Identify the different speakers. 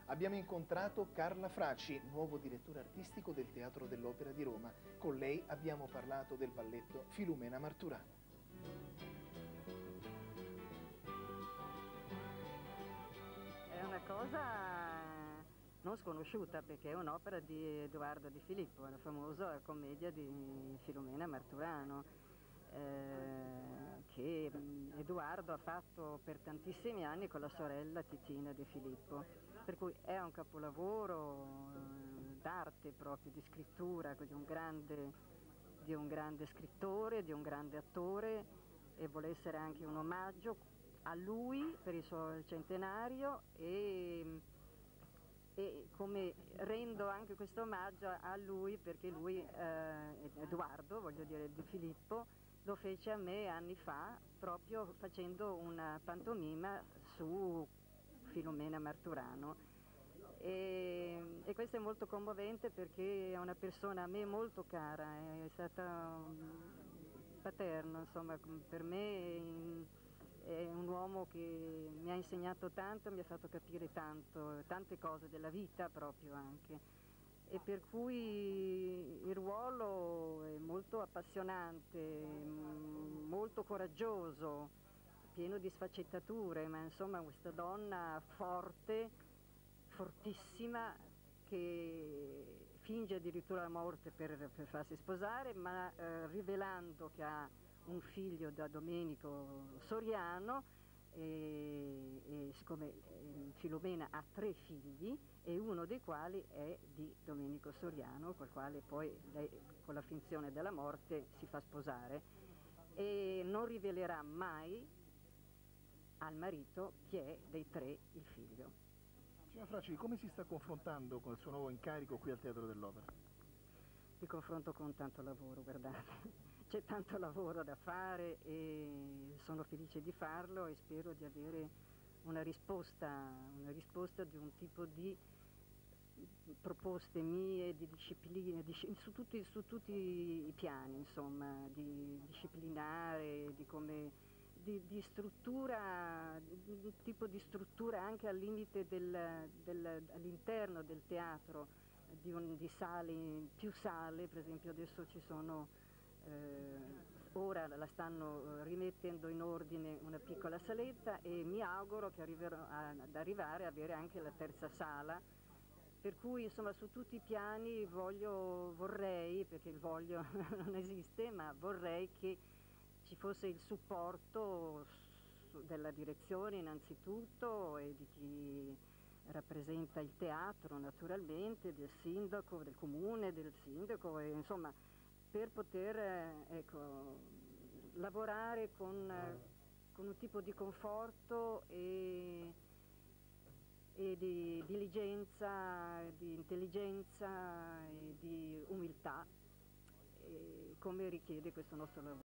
Speaker 1: Abbiamo incontrato Carla Fracci, nuovo direttore artistico del Teatro dell'Opera di Roma. Con lei abbiamo parlato del balletto Filumena Marturano.
Speaker 2: È una cosa non sconosciuta perché è un'opera di Edoardo Di Filippo, la famosa commedia di Filumena Marturano, che Edoardo ha fatto per tantissimi anni con la sorella Titina De Filippo, per cui è un capolavoro d'arte proprio, di scrittura, di un grande scrittore, di un grande attore, e vuole essere anche un omaggio a lui per il suo centenario e come rendo anche questo omaggio a lui perché lui, Edoardo, voglio dire, Di Filippo, lo fece a me anni fa proprio facendo una pantomima su Filumena Marturano. E questo è molto commovente perché è una persona a me molto cara, è stata paterno, insomma, per me è un uomo che mi ha insegnato tanto, mi ha fatto capire tanto, tante cose della vita proprio anche. E per cui il ruolo è molto appassionante, molto coraggioso, pieno di sfaccettature, ma insomma questa donna forte, fortissima, che finge addirittura la morte per farsi sposare, ma rivelando che ha un figlio da Domenico Soriano, e siccome Filumena ha 3 figli e uno dei quali è di Domenico Soriano, col quale poi lei con la finzione della morte si fa sposare, e non rivelerà mai al marito chi è dei 3 il figlio.
Speaker 1: Signora Fracci, come si sta confrontando con il suo nuovo incarico qui al Teatro dell'Opera?
Speaker 2: Mi confronto con tanto lavoro, guardate, c'è tanto lavoro da fare e sono felice di farlo e spero di avere una risposta di un tipo di proposte mie, di discipline, su tutti i piani, insomma, di disciplinare, di come di struttura, un tipo di struttura anche al limite all'interno del teatro, di sale, più sale, per esempio adesso ci sono, ora la stanno rimettendo in ordine una piccola saletta e mi auguro che arriverò ad arrivare a avere anche la terza sala, per cui insomma su tutti i piani vorrei, perché il voglio non esiste, ma vorrei che ci fosse il supporto della direzione innanzitutto e di chi rappresenta il teatro naturalmente, del sindaco, del comune, del sindaco, e insomma per poter ecco, lavorare con un tipo di conforto e di diligenza, di intelligenza e di umiltà, come richiede questo nostro lavoro.